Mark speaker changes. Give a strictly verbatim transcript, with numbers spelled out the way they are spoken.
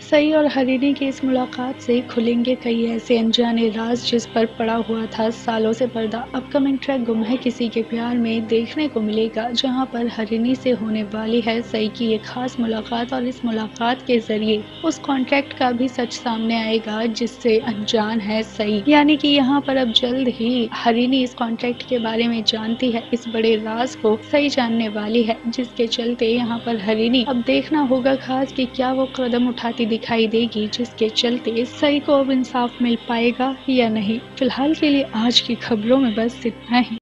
Speaker 1: सई और हरिणी की इस मुलाकात से खुलेंगे कई ऐसे अनजाने राज जिस पर पड़ा हुआ था सालों से पर्दा। अपकमिंग ट्रैक गुम है किसी के प्यार में देखने को मिलेगा, जहां पर हरिणी से होने वाली है सई की एक खास मुलाकात और इस मुलाकात के जरिए उस कॉन्ट्रैक्ट का भी सच सामने आएगा जिससे अनजान है सई। यानी कि यहाँ पर अब जल्द ही हरिणी इस कॉन्ट्रैक्ट के बारे में जानती है, इस बड़े राज को सई जानने वाली है, जिसके चलते यहाँ पर हरिणी अब देखना होगा खास कि क्या वो कदम उठाती दिखाई देगी जिसके चलते सई को अब इंसाफ मिल पाएगा या नहीं। फिलहाल के लिए आज की खबरों में बस इतना ही।